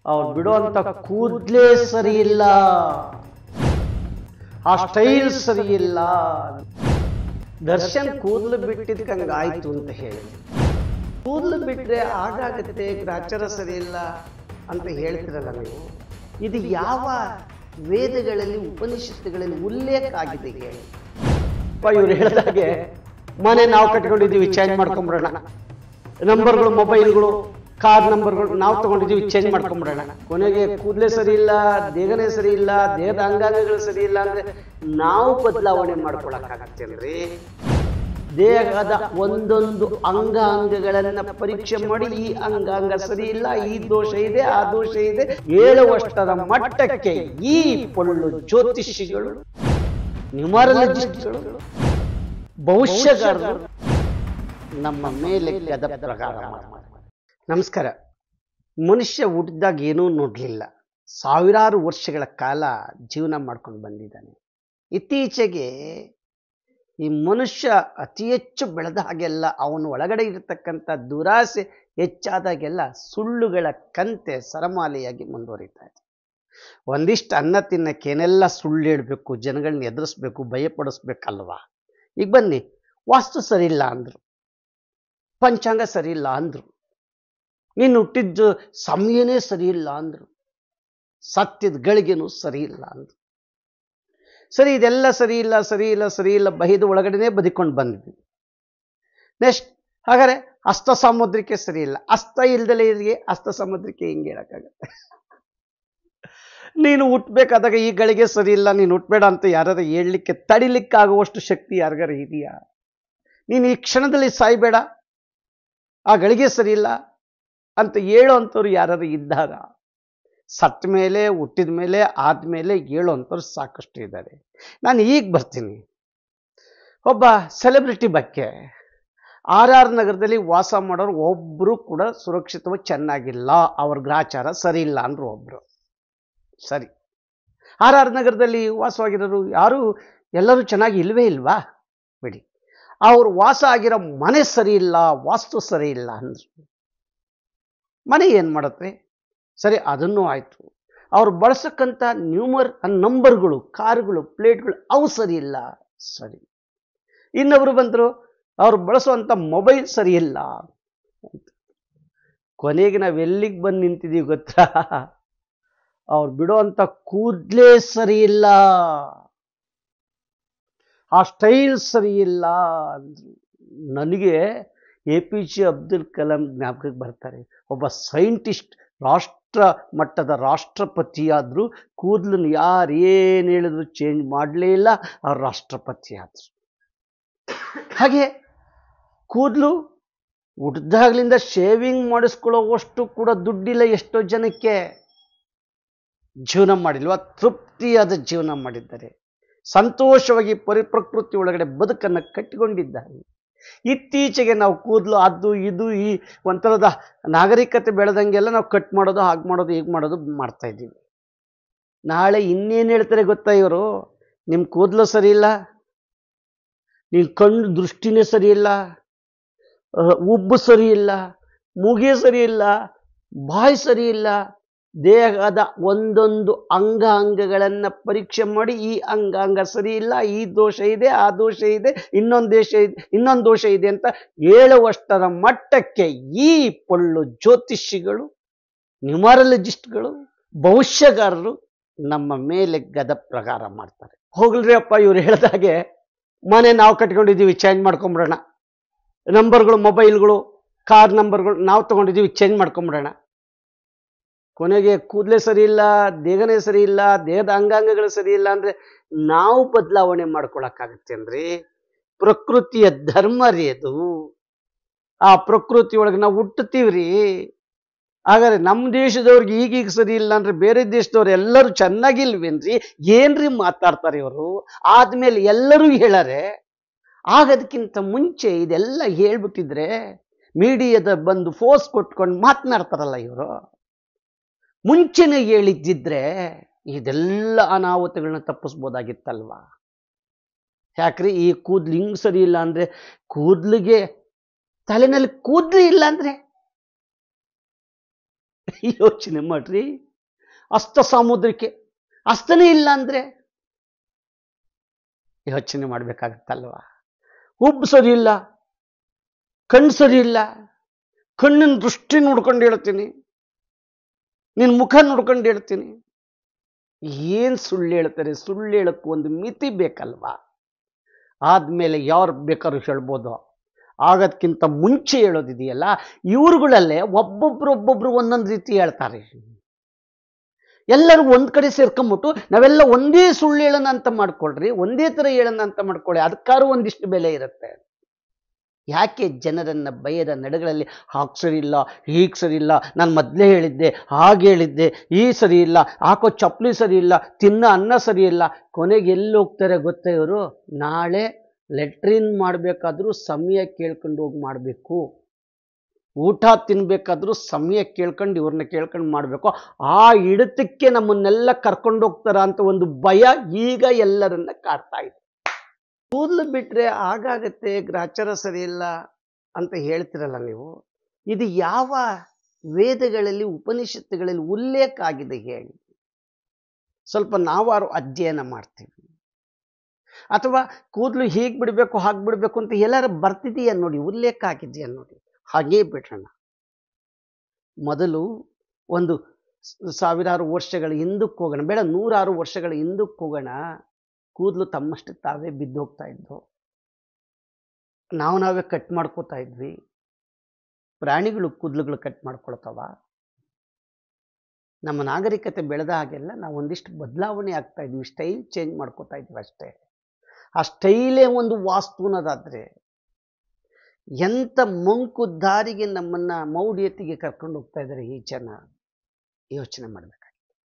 ಅವ್ರು ಬಿಡುವಂತ ಕೂದಲೇ ಸರಿ ಇಲ್ಲ, ಆ ಸ್ಟೈಲ್ ಸರಿ ಇಲ್ಲ. ದರ್ಶನ್ ಕೂದಲು ಬಿಟ್ಟಿದ್ಕಂಗಾಯ್ತು ಅಂತ ಹೇಳಿ, ಕೂದಲು ಬಿಟ್ಟರೆ ಆಗಾಗುತ್ತೆ, ಗ್ರಾಚಾರ ಸರಿ ಇಲ್ಲ ಅಂತ ಹೇಳ್ತಿರಲ್ಲ ನೀವು. ಇದು ಯಾವ ವೇದಗಳಲ್ಲಿ ಉಪನಿಷತ್ತುಗಳಲ್ಲಿ ಉಲ್ಲೇಖ ಆಗಿದೆ ಹೇಳಿ? ಇವ್ರು ಹೇಳಿದಾಗೆ ಮನೆ ನಾವು ಕಟ್ಕೊಂಡಿದ್ದೀವಿ, ಚೇಂಜ್ ಮಾಡ್ಕೊಂಬಿಡೋಣ, ನಂಬರ್ಗಳು, ಮೊಬೈಲ್ಗಳು, ಕಾರ್ ನಂಬರ್ಗಳು ನಾವು ತಗೊಂಡಿದ್ದೀವಿ, ಚೇಂಜ್ ಮಾಡ್ಕೊಂಬಿಡೋಣ. ಕೊನೆಗೆ ಕೂದಲೇ ಸರಿ ಇಲ್ಲ, ದೇಹನೇ ಸರಿ ಇಲ್ಲ, ದೇಹದ ಅಂಗಾಂಗಗಳು ಸರಿ ಇಲ್ಲ ಅಂದ್ರೆ ನಾವು ಬದಲಾವಣೆ ಮಾಡ್ಕೊಳಕ್ಕಾಗತ್ತೇನ್ರಿ? ದೇಹದ ಒಂದೊಂದು ಅಂಗಾಂಗಗಳನ್ನ ಪರೀಕ್ಷೆ ಮಾಡಿ ಈ ಅಂಗಾಂಗ ಸರಿ ಇಲ್ಲ, ಈ ದೋಷ ಇದೆ, ಆ ದೋಷ ಇದೆ ಹೇಳುವಷ್ಟರ ಮಟ್ಟಕ್ಕೆ ಈ ಪೊಳ್ಳು ಜ್ಯೋತಿಷಿಗಳು, ನ್ಯೂಮರಾಲಜಿಸ್ಟ್ಗಳು, ಭವಿಷ್ಯಗಾರರು ನಮ್ಮ ಮೇಲೆ ಗದ ಪ್ರಕಾರ ಮಾಡ್ತಾರೆ. ನಮಸ್ಕಾರ. ಮನುಷ್ಯ ಹುಟ್ಟಿದಾಗ ಏನೂ ನೋಡಲಿಲ್ಲ, ಸಾವಿರಾರು ವರ್ಷಗಳ ಕಾಲ ಜೀವನ ಮಾಡ್ಕೊಂಡು ಬಂದಿದ್ದಾನೆ. ಇತ್ತೀಚೆಗೆ ಈ ಮನುಷ್ಯ ಅತಿ ಹೆಚ್ಚು ಬೆಳೆದ ಹಾಗೆಲ್ಲ ಅವನ ಒಳಗಡೆ ಇರತಕ್ಕಂಥ ದುರಾಸೆ ಹೆಚ್ಚಾದಾಗೆಲ್ಲ ಸುಳ್ಳುಗಳ ಕಂತೆ ಸರಮಾಲೆಯಾಗಿ ಮುಂದುವರಿತಾ ಇದೆ. ಒಂದಿಷ್ಟು ಅನ್ನ ತಿನ್ನಕ್ಕೇನೆಲ್ಲ ಸುಳ್ಳು ಹೇಳಬೇಕು, ಜನಗಳನ್ನ ಎದುರಿಸ್ಬೇಕು, ಭಯಪಡಿಸ್ಬೇಕಲ್ವಾ? ಈಗ ಬನ್ನಿ, ವಾಸ್ತು ಸರಿ ಇಲ್ಲ ಅಂದರು, ಪಂಚಾಂಗ ಸರಿ ಇಲ್ಲ ಅಂದರು, ನೀನು ಹುಟ್ಟಿದ್ದು ಸಮಯನೇ ಸರಿ ಇಲ್ಲ ಅಂದರು, ಸತ್ಯದ ಗಳಿಗೆನೂ ಸರಿ ಇಲ್ಲ ಅಂದರು. ಸರಿ, ಇದೆಲ್ಲ ಸರಿ ಇಲ್ಲ ಸರಿ ಇಲ್ಲ ಸರಿ ಇಲ್ಲ ಬಹಿದು ಒಳಗಡೆನೇ ಬದುಕೊಂಡು ಬಂದ್ವಿ. ನೆಕ್ಸ್ಟ್ ಹಾಗಾದ್ರೆ ಹಸ್ತ ಸಮುದ್ರಕ್ಕೆ ಸರಿ ಇಲ್ಲ, ಹಸ್ತ ಇಲ್ದಲೇ ಇರಿಗೆ ಹಸ್ತ ಸಮುದ್ರಕ್ಕೆ ಹಿಂಗೆ ಹೇಳಕ್ಕಾಗತ್ತೆ? ನೀನು ಹುಟ್ಟಬೇಕಾದಾಗ ಈ ಗಳಿಗೆ ಸರಿ ಇಲ್ಲ, ನೀನು ಹುಟ್ಟಬೇಡ ಅಂತ ಯಾರು ಹೇಳಲಿಕ್ಕೆ ತಡಿಲಿಕ್ಕಾಗುವಷ್ಟು ಶಕ್ತಿ ಯಾರಿಗಾರ ಇದೆಯಾ? ನೀನು ಈ ಕ್ಷಣದಲ್ಲಿ ಸಾಯ್ಬೇಡ, ಆ ಗಳಿಗೆ ಸರಿ ಇಲ್ಲ ಅಂತ ಹೇಳೋ ಅಂಥವ್ರು ಯಾರು ಇದ್ದಾರ? ಸತ್ತ ಮೇಲೆ, ಹುಟ್ಟಿದ ಮೇಲೆ, ಆದಮೇಲೆ ಹೇಳೋವಂಥವ್ರು ಸಾಕಷ್ಟು ಇದ್ದಾರೆ. ನಾನು ಈಗ ಬರ್ತೀನಿ ಒಬ್ಬ ಸೆಲೆಬ್ರಿಟಿ ಬಗ್ಗೆ. RR ನಗರದಲ್ಲಿ ವಾಸ ಮಾಡೋರು ಒಬ್ಬರು ಕೂಡ ಸುರಕ್ಷಿತವಾಗಿ ಚೆನ್ನಾಗಿಲ್ಲ, ಅವ್ರ ಗ್ರಾಚಾರ ಸರಿ ಇಲ್ಲ ಅಂದರು ಒಬ್ಬರು. ಸರಿ, RR ನಗರದಲ್ಲಿ ವಾಸವಾಗಿರೋರು ಯಾರು ಎಲ್ಲರೂ ಚೆನ್ನಾಗಿ ಇಲ್ವೇ ಇಲ್ವಾ? ಬಿಡಿ, ಅವ್ರು ವಾಸ ಆಗಿರೋ ಮನೆ ಸರಿ ಇಲ್ಲ, ವಾಸ್ತು ಸರಿ ಇಲ್ಲ ಅಂದರು. ಮನೆ ಏನು ಮಾಡುತ್ತೆ? ಸರಿ, ಅದನ್ನೂ ಆಯಿತು. ಅವ್ರು ಬಳಸಕ್ಕಂಥ ನಂಬರ್ಗಳು, ಕಾರುಗಳು, ಪ್ಲೇಟ್ಗಳು ಅವು ಸರಿ ಇಲ್ಲ. ಸರಿ, ಇನ್ನೊಬ್ರು ಬಂದರು, ಅವ್ರು ಬಳಸುವಂಥ ಮೊಬೈಲ್ ಸರಿ ಇಲ್ಲ. ಕೊನೆಗೆ ನಾವು ಎಲ್ಲಿಗೆ ಬಂದು ನಿಂತಿದ್ದೀವಿ ಗೊತ್ತಾ? ಅವ್ರು ಬಿಡೋವಂಥ ಕೂದಲೇ ಸರಿ ಇಲ್ಲ, ಆ ಸ್ಟೈಲ್ ಸರಿ ಇಲ್ಲ ಅಂದರು. ನನಗೆ APJ ಅಬ್ದುಲ್ ಕಲಾಂ ಜ್ಞಾಪಕಕ್ಕೆ ಬರ್ತಾರೆ. ಒಬ್ಬ ಸೈಂಟಿಸ್ಟ್, ರಾಷ್ಟ್ರ ಮಟ್ಟದ ರಾಷ್ಟ್ರಪತಿಯಾದರು. ಕೂದಲನ್ನು ಯಾರು ಏನು ಹೇಳಿದ್ರು ಚೇಂಜ್ ಮಾಡಲೇ ಇಲ್ಲ, ಅವ್ರು ರಾಷ್ಟ್ರಪತಿ ಆದರು. ಹಾಗೆ ಕೂದಲು ಹುಟ್ಟಿದಾಗ್ಲಿಂದ ಶೇವಿಂಗ್ ಮಾಡಿಸ್ಕೊಳ್ಳೋವಷ್ಟು ಕೂಡ ದುಡ್ಡಿಲ್ಲ ಎಷ್ಟೋ ಜನಕ್ಕೆ. ಜೀವನ ಮಾಡಿಲ್ವಾ? ತೃಪ್ತಿಯಾದ ಜೀವನ ಮಾಡಿದ್ದಾರೆ, ಸಂತೋಷವಾಗಿ ಪ್ರಕೃತಿ ಒಳಗಡೆ ಬದುಕನ್ನು ಕಟ್ಟಿಕೊಂಡಿದ್ದಾರೆ. ಇತ್ತೀಚೆಗೆ ನಾವು ಕೂದಲು ಅದು ಇದು ಈ ಒಂಥರದ ನಾಗರಿಕತೆ ಬೆಳೆದಂಗೆಲ್ಲ ನಾವು ಕಟ್ ಮಾಡೋದು, ಹಾಗೆ ಮಾಡೋದು, ಹೀಗೆ ಮಾಡೋದು ಮಾಡ್ತಾ ಇದ್ದೀವಿ. ನಾಳೆ ಇನ್ನೇನು ಹೇಳ್ತಾರೆ ಗೊತ್ತಾ ಇವರು? ನಿಮ್ಮ ಕೂದಲು ಸರಿ ಇಲ್ಲ, ನಿಮ್ಮ ಕಣ್ಣು ದೃಷ್ಟಿನೇ ಸರಿ ಇಲ್ಲ, ಉಬ್ಬು ಸರಿ ಇಲ್ಲ, ಮೂಗೇ ಸರಿ ಇಲ್ಲ, ಬಾಯಿ ಸರಿ ಇಲ್ಲ, ದೇಹದ ಒಂದೊಂದು ಅಂಗಾಂಗಗಳನ್ನು ಪರೀಕ್ಷೆ ಮಾಡಿ ಈ ಅಂಗಾಂಗ ಸರಿ ಇಲ್ಲ, ಈ ದೋಷ ಇದೆ, ಆ ದೋಷ ಇದೆ, ಇನ್ನೊಂದು ದೋಷ ಇದೆ ಅಂತ ಹೇಳುವಷ್ಟರ ಮಟ್ಟಕ್ಕೆ ಈ ಪೊಳ್ಳು ಜ್ಯೋತಿಷಿಗಳು, ನ್ಯೂಮರಾಲಜಿಸ್ಟ್ಗಳು, ಭವಿಷ್ಯಗಾರರು ನಮ್ಮ ಮೇಲೆ ಗದ ಪ್ರಕಾರ ಮಾಡ್ತಾರೆ. ಹೋಗ್ಲ್ರಿ ಅಪ್ಪ, ಇವ್ರು ಹೇಳಿದಾಗೆ ಮನೆ ನಾವು ಕಟ್ಕೊಂಡಿದ್ದೀವಿ, ಚೇಂಜ್ ಮಾಡ್ಕೊಂಬಿಡೋಣ, ನಂಬರ್ಗಳು, ಮೊಬೈಲ್ಗಳು, ಕಾರ್ ನಂಬರ್ಗಳು ನಾವು ತಗೊಂಡಿದ್ದೀವಿ, ಚೇಂಜ್ ಮಾಡ್ಕೊಂಬಿಡೋಣ. ಕೊನೆಗೆ ಕೂದಲೇ ಸರಿ ಇಲ್ಲ, ದೇಹನೇ ಸರಿ ಇಲ್ಲ, ದೇಹದ ಅಂಗಾಂಗಗಳು ಸರಿ ಇಲ್ಲ ಅಂದ್ರೆ ನಾವು ಬದಲಾವಣೆ ಮಾಡ್ಕೊಳಕ್ಕಾಗತ್ತೇನ್ರಿ? ಪ್ರಕೃತಿಯ ಧರ್ಮ ರೀ ಅದು. ಆ ಪ್ರಕೃತಿ ಒಳಗೆ ನಾವು ಹುಟ್ಟುತ್ತೀವ್ರಿ. ಹಾಗಾದ್ರೆ ನಮ್ಮ ದೇಶದವ್ರಿಗೆ ಈಗೀಗ ಸರಿ ಇಲ್ಲ ಅಂದ್ರೆ ಬೇರೆ ದೇಶದವ್ರು ಎಲ್ಲರೂ ಚೆನ್ನಾಗಿಲ್ವೇನ್ರಿ? ಏನ್ರಿ ಮಾತಾಡ್ತಾರೆ ಇವರು? ಆದ್ಮೇಲೆ ಎಲ್ಲರೂ ಹೇಳಾರೆ. ಆಗೋದಕ್ಕಿಂತ ಮುಂಚೆ ಇದೆಲ್ಲ ಹೇಳ್ಬಿಟ್ಟಿದ್ರೆ ಮೀಡಿಯಾದ ಬಂದು ಫೋರ್ಸ್ ಕೊಟ್ಕೊಂಡು ಮಾತನಾಡ್ತಾರಲ್ಲ ಇವರು. ಮುಂಚೆನೇ ಹೇಳಿದ್ದಿದ್ರೆ ಇದೆಲ್ಲ ಅನಾಹುತಗಳನ್ನ ತಪ್ಪಿಸ್ಬೋದಾಗಿತ್ತಲ್ವಾ? ಯಾಕ್ರಿ ಈ ಕೂದ್ಲು ಹಿಂಗ್ ಸರಿ ಇಲ್ಲ ಅಂದ್ರೆ, ಕೂದ್ಲಿಗೆ ತಲೆನಲ್ಲಿ ಕೂದ್ಲು ಇಲ್ಲ ಅಂದ್ರೆ ಯೋಚನೆ ಮಾಡ್ರಿ. ಅಸ್ತ ಸಾಮುದ್ರಿಕೆ, ಅಸ್ತನೇ ಇಲ್ಲ ಅಂದರೆ ಯೋಚನೆ ಮಾಡಬೇಕಾಗತ್ತಲ್ವಾ. ಹುಬ್ಬು ಸರಿ ಇಲ್ಲ, ಕಣ್ಣು ಸರಿ ಇಲ್ಲ, ಕಣ್ಣಿನ ದೃಷ್ಟಿ ನೋಡ್ಕೊಂಡು ಹೇಳ್ತೀನಿ, ನಿನ್ನ ಮುಖ ನೋಡ್ಕೊಂಡು ಹೇಳ್ತೀನಿ. ಏನು ಸುಳ್ಳು ಹೇಳ್ತಾರೆ? ಸುಳ್ಳು ಹೇಳಕ್ಕೆ ಒಂದು ಮಿತಿ ಬೇಕಲ್ವಾ. ಆದಮೇಲೆ ಯಾರು ಬೇಕಾದ್ರೂ ಹೇಳ್ಬೋದು. ಆಗೋದಕ್ಕಿಂತ ಮುಂಚೆ ಹೇಳೋದಿದೆಯಲ್ಲ, ಇವ್ರುಗಳಲ್ಲೇ ಒಬ್ಬೊಬ್ರು ಒಂದೊಂದು ರೀತಿ ಹೇಳ್ತಾರೆ. ಎಲ್ಲರೂ ಒಂದು ಕಡೆ ಸೇರ್ಕೊಂಬಿಟ್ಟು ನಾವೆಲ್ಲ ಒಂದೇ ಸುಳ್ಳು ಹೇಳೋಣ ಅಂತ ಮಾಡ್ಕೊಳ್ರಿ, ಒಂದೇ ಥರ ಹೇಳೋಣ ಅಂತ ಮಾಡ್ಕೊಳ್ಳಿ, ಅದಕ್ಕಾದ್ರೂ ಒಂದಿಷ್ಟು ಬೆಲೆ ಇರುತ್ತೆ. ಯಾಕೆ ಜನರನ್ನು ಬಯದ ನಡೆಗಳಲ್ಲಿ ಹಾಗೆ ಸರಿ ಇಲ್ಲ, ಹೀಗೆ ಸರಿ ಇಲ್ಲ, ನಾನು ಮೊದಲೇ ಹೇಳಿದ್ದೆ, ಹಾಗೆ ಹೇಳಿದ್ದೆ, ಈ ಸರಿ ಇಲ್ಲ, ಹಾಕೋ ಚಪ್ಪಲಿ ಸರಿ ಇಲ್ಲ, ತಿನ್ನೋ ಅನ್ನ ಸರಿ ಇಲ್ಲ. ಕೊನೆಗೆ ಎಲ್ಲಿ ಹೋಗ್ತಾರೆ ಗೊತ್ತಾ ಇವರು? ನಾಳೆ ಲೆಟ್ರಿನ್ ಮಾಡಬೇಕಾದ್ರೂ ಸಮಯ ಕೇಳ್ಕೊಂಡು ಹೋಗಿ ಮಾಡಬೇಕು, ಊಟ ತಿನ್ಬೇಕಾದ್ರೂ ಸಮಯ ಕೇಳ್ಕೊಂಡು ಇವ್ರನ್ನ ಕೇಳ್ಕೊಂಡು ಮಾಡಬೇಕು. ಆ ಹಿಡಿತಕ್ಕೆ ನಮ್ಮನ್ನೆಲ್ಲ ಕರ್ಕೊಂಡು ಹೋಗ್ತಾರ ಅಂತ ಒಂದು ಭಯ ಈಗ ಎಲ್ಲರನ್ನ ಕಾಡ್ತಾ ಇದೆ. ಕೂದಲು ಬಿಟ್ಟರೆ ಆಗಾಗತ್ತೆ, ಗ್ರಾಚಾರ ಸರಿ ಇಲ್ಲ ಅಂತ ಹೇಳ್ತಿರಲ್ಲ ನೀವು, ಇದು ಯಾವ ವೇದಗಳಲ್ಲಿ ಉಪನಿಷತ್ತುಗಳಲ್ಲಿ ಉಲ್ಲೇಖ ಆಗಿದೆ ಹೇಳಿ? ಸ್ವಲ್ಪ ನಾವಾರು ಅಧ್ಯಯನ ಮಾಡ್ತೀವಿ. ಅಥವಾ ಕೂದಲು ಹೀಗೆ ಬಿಡಬೇಕು ಹಾಗೆ ಬಿಡಬೇಕು ಅಂತ ಎಲ್ಲಾರು ಬರ್ತಿದೆಯಾ ನೋಡಿ, ಉಲ್ಲೇಖ ಆಗಿದೆಯಾ ನೋಡಿ, ಹಾಗೇ ಬಿಡೋಣ. ಮೊದಲು ಒಂದು 1000 ವರ್ಷಗಳ ಹಿಂದಕ್ಕೆ ಹೋಗೋಣ, ಬೇಡ 100 ವರ್ಷಗಳ ಹಿಂದಕ್ಕೆ ಹೋಗೋಣ. ಕೂದಲು ತಮ್ಮಷ್ಟು ತಾವೇ ಬಿದ್ದು ಹೋಗ್ತಾ ಇದ್ವು, ನಾವೇ ಕಟ್ ಮಾಡ್ಕೋತಾ ಇದ್ವಿ. ಪ್ರಾಣಿಗಳು ಕೂದಲುಗಳು ಕಟ್ ಮಾಡ್ಕೊಳ್ತಾವ. ನಮ್ಮ ನಾಗರಿಕತೆ ಬೆಳೆದ ಹಾಗೆಲ್ಲ ನಾವು ಒಂದಿಷ್ಟು ಬದಲಾವಣೆ ಆಗ್ತಾ ಇದ್ವಿ, ಸ್ಟೈಲ್ ಚೇಂಜ್ ಮಾಡ್ಕೋತಾ ಇದ್ವಿ ಅಷ್ಟೇ. ಆ ಸ್ಟೈಲೇ ಒಂದು ವಾಸ್ತುನದಾದ್ರೆ ಎಂಥ ಮಂಕು ದಾರಿಗೆ ನಮ್ಮನ್ನ ಮೌಢ್ಯತೆಗೆ ಕರ್ಕೊಂಡು ಹೋಗ್ತಾ ಇದ್ದಾರೆ ಈ ಜನ, ಯೋಚನೆ ಮಾಡಬೇಕಾಗಿದೆ.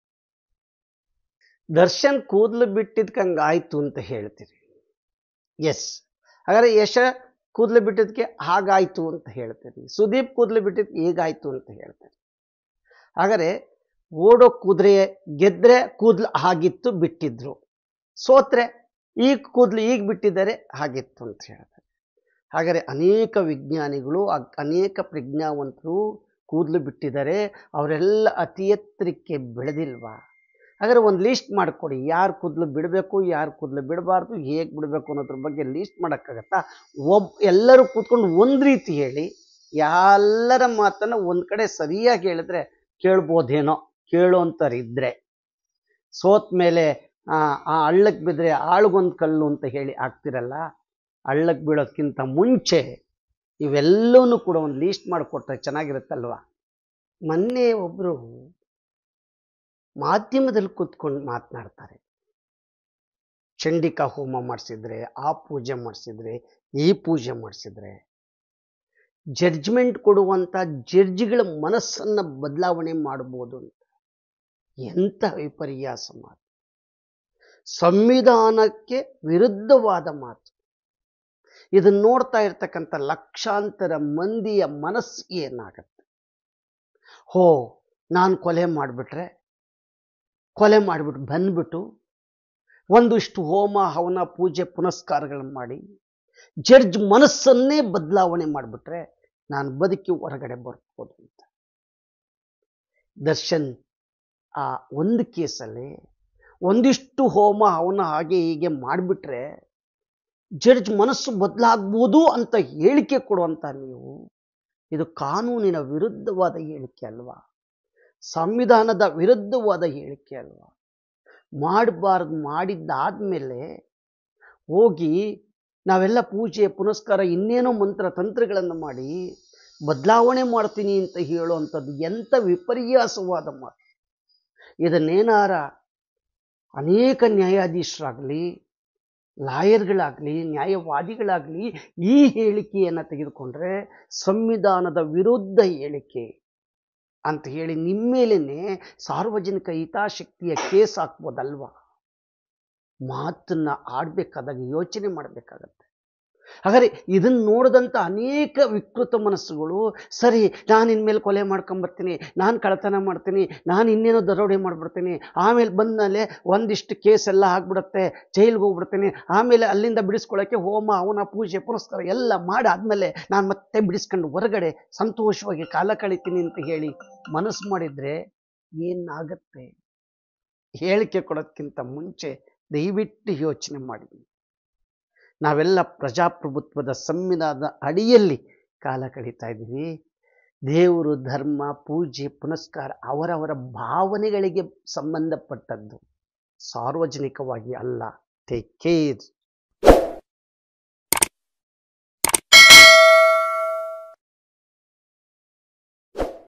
ದರ್ಶನ್ ಕೂದಲು ಬಿಟ್ಟಿದ್ಕಂಗಾಯ್ತು ಅಂತ ಹೇಳ್ತೀರಿ, ಎಸ್. ಹಾಗಾದ್ರೆ ಯಶ ಕೂದಲು ಬಿಟ್ಟಿದ್ದಕ್ಕೆ ಹಾಗಾಯ್ತು ಅಂತ ಹೇಳ್ತೀರಿ, ಸುದೀಪ್ ಕೂದಲು ಬಿಟ್ಟಿದ್ದಕ್ಕೆ ಹೇಗಾಯ್ತು ಅಂತ ಹೇಳ್ತೀರಿ. ಹಾಗಾದ್ರೆ ಓಡೋ ಕುದುರೆ ಗೆದ್ರೆ ಕೂದಲು ಹಾಗಿತ್ತು ಬಿಟ್ಟಿದ್ರು, ಸೋತ್ರೆ ಈಗ ಕೂದಲು ಈಗ ಬಿಟ್ಟಿದ್ದಾರೆ ಹಾಗಿತ್ತು ಅಂತ ಹೇಳ್ತಾರೆ. ಹಾಗಾದರೆ ಅನೇಕ ವಿಜ್ಞಾನಿಗಳು, ಅನೇಕ ಪ್ರಜ್ಞಾವಂತರು ಕೂದಲು ಬಿಟ್ಟಿದ್ದಾರೆ, ಅವರೆಲ್ಲ ಅತಿ ಎತ್ತರಕ್ಕೆ ಬೆಳೆದಿಲ್ವಾ? ಹಾಗಾದರೆ ಒಂದು ಲೀಸ್ಟ್ ಮಾಡಿಕೊಡಿ, ಯಾರು ಕೂದಲು ಬಿಡಬೇಕು, ಯಾರು ಕೂದಲು ಬಿಡಬಾರ್ದು, ಹೇಗೆ ಬಿಡಬೇಕು ಅನ್ನೋದ್ರ ಬಗ್ಗೆ ಲೀಸ್ಟ್ ಮಾಡೋಕ್ಕಾಗತ್ತಾ? ಎಲ್ಲರೂ ಕೂತ್ಕೊಂಡು ಒಂದು ರೀತಿ ಹೇಳಿ, ಎಲ್ಲರ ಮಾತನ್ನು ಒಂದು ಕಡೆ ಸರಿಯಾಗಿ ಹೇಳಿದ್ರೆ ಕೇಳ್ಬೋದೇನೋ. ಕೇಳೋಂಥರಿದ್ದರೆ ಸೋತ ಮೇಲೆ ಆ ಹಳ್ಳಕ್ಕೆ ಬಿದ್ದರೆ ಆಳ್ಗೊಂದು ಕಲ್ಲು ಅಂತ ಹೇಳಿ ಆಗ್ತಿರಲ್ಲ, ಹಳ್ಳಕ್ಕೆ ಬೀಳೋದಕ್ಕಿಂತ ಮುಂಚೆ ಇವೆಲ್ಲವೂ ಕೂಡ ಒಂದು ಲೀಸ್ಟ್ ಮಾಡಿಕೊಟ್ರೆ ಚೆನ್ನಾಗಿರುತ್ತಲ್ವ. ಮೊನ್ನೆ ಒಬ್ಬರು ಮಾಧ್ಯಮದಲ್ಲಿ ಕೂತ್ಕೊಂಡು ಮಾತನಾಡ್ತಾರೆ, ಚಂಡಿಕಾ ಹೋಮ ಮಾಡಿಸಿದ್ರೆ, ಆ ಪೂಜೆ ಮಾಡಿಸಿದ್ರೆ, ಈ ಪೂಜೆ ಮಾಡಿಸಿದ್ರೆ ಜಡ್ಜ್ಮೆಂಟ್ ಕೊಡುವಂಥ ಜಡ್ಜ್ಗಳ ಮನಸ್ಸನ್ನು ಬದಲಾವಣೆ ಮಾಡ್ಬೋದು ಅಂತ. ಎಂಥ ವಿಪರ್ಯಾಸ ಮಾತು, ಸಂವಿಧಾನಕ್ಕೆ ವಿರುದ್ಧವಾದ ಮಾತು. ಇದನ್ನು ನೋಡ್ತಾ ಇರ್ತಕ್ಕಂಥ ಲಕ್ಷಾಂತರ ಮಂದಿಯ ಮನಸ್ಸು ಏನಾಗತ್ತೆ? ನಾನು ಕೊಲೆ ಮಾಡಿಬಿಟ್ಟು ಬಂದ್ಬಿಟ್ಟು ಒಂದಿಷ್ಟು ಹೋಮ ಹವನ ಪೂಜೆ ಪುನಸ್ಕಾರಗಳನ್ನು ಮಾಡಿ ಜಡ್ಜ್ ಮನಸ್ಸನ್ನೇ ಬದಲಾವಣೆ ಮಾಡಿಬಿಟ್ರೆ ನಾನು ಬದುಕಿ ಹೊರಗಡೆ ಬರ್ಬೋದು ಅಂತ. ದರ್ಶನ್ ಆ ಒಂದು ಕೇಸಲ್ಲಿ ಒಂದಿಷ್ಟು ಹೋಮ ಹವನ ಹಾಗೆ ಹೀಗೆ ಮಾಡಿಬಿಟ್ರೆ ಜಡ್ಜ್ ಮನಸ್ಸು ಬದಲಾಗ್ಬೋದು ಅಂತ ಹೇಳಿಕೆ ಕೊಡುವಂಥ ನೀವು, ಇದು ಕಾನೂನಿನ ವಿರುದ್ಧವಾದ ಹೇಳಿಕೆ ಅಲ್ವಾ? ಸಂವಿಧಾನದ ವಿರುದ್ಧವಾದ ಹೇಳಿಕೆ ಅಲ್ವಾ? ಮಾಡಬಾರ್ದು, ಮಾಡಿದ್ದಾದ್ಮೇಲೆ ಹೋಗಿ ನಾವೆಲ್ಲ ಪೂಜೆ ಪುನಸ್ಕಾರ ಇನ್ನೇನೋ ಮಂತ್ರ ತಂತ್ರಗಳನ್ನು ಮಾಡಿ ಬದಲಾವಣೆ ಮಾಡ್ತೀನಿ ಅಂತ ಹೇಳುವಂಥದ್ದು ಎಂಥ ವಿಪರ್ಯಾಸವಾದ ಮಾತು. ಇದನ್ನೇನಾರ ಅನೇಕ ನ್ಯಾಯಾಧೀಶರಾಗಲಿ, ಲಾಯರ್ಗಳಾಗಲಿ, ನ್ಯಾಯವಾದಿಗಳಾಗಲಿ ಈ ಹೇಳಿಕೆಯನ್ನು ತೆಗೆದುಕೊಂಡ್ರೆ ಸಂವಿಧಾನದ ವಿರುದ್ಧ ಹೇಳಿಕೆ ಅಂತ ಹೇಳಿ ನಿಮ್ಮ ಮೇಲೇನೆ ಸಾರ್ವಜನಿಕ ಹಿತಾಸಕ್ತಿಯ ಕೇಸ್ ಹಾಕ್ಬೋದಲ್ವಾ? ಮಾತನ್ನ ಆಡಬೇಕಾದಾಗ ಯೋಚನೆ ಮಾಡಬೇಕಾಗತ್ತೆ. ಹಾಗಾದರೆ ಇದನ್ನು ನೋಡಿದಂಥ ಅನೇಕ ವಿಕೃತ ಮನಸ್ಸುಗಳು, ಸರಿ ನಾನು ಇನ್ಮೇಲೆ ಕೊಲೆ ಮಾಡ್ಕೊಂಬರ್ತೀನಿ, ನಾನು ಕಳ್ಳತನ ಮಾಡ್ತೀನಿ, ನಾನು ಇನ್ನೇನೋ ದರೋಡೆ ಮಾಡಿಬಿಡ್ತೀನಿ, ಆಮೇಲೆ ಬಂದಮೇಲೆ ಒಂದಿಷ್ಟು ಕೇಸೆಲ್ಲ ಆಗ್ಬಿಡುತ್ತೆ, ಜೈಲಿಗೆ ಹೋಗ್ಬಿಡ್ತೀನಿ, ಆಮೇಲೆ ಅಲ್ಲಿಂದ ಬಿಡಿಸ್ಕೊಳ್ಳೋಕ್ಕೆ ಹೋಮ ಅವನ ಪೂಜೆ ಪುರಸ್ಕಾರ ಎಲ್ಲ ಮಾಡಾದ್ಮೇಲೆ ನಾನು ಮತ್ತೆ ಬಿಡಿಸ್ಕೊಂಡು ಹೊರಗಡೆ ಸಂತೋಷವಾಗಿ ಕಾಲ ಕಳಿತೀನಿ ಅಂತ ಹೇಳಿ ಮನಸ್ಸು ಮಾಡಿದರೆ ಏನಾಗತ್ತೆ? ಹೇಳಿಕೆ ಕೊಡೋದಕ್ಕಿಂತ ಮುಂಚೆ ದಯವಿಟ್ಟು ಯೋಚನೆ ಮಾಡಿ. ನಾವೆಲ್ಲ ಪ್ರಜಾಪ್ರಭುತ್ವದ ಸಂವಿಧಾನದ ಅಡಿಯಲ್ಲಿ ಕಾಲ ಕಳೀತಾ ಇದ್ದೀವಿ. ದೇವರು, ಧರ್ಮ, ಪೂಜೆ, ಪುನಸ್ಕಾರ ಅವರವರ ಭಾವನೆಗಳಿಗೆ ಸಂಬಂಧಪಟ್ಟದ್ದು, ಸಾರ್ವಜನಿಕವಾಗಿ ಅಲ್ಲ. Take care.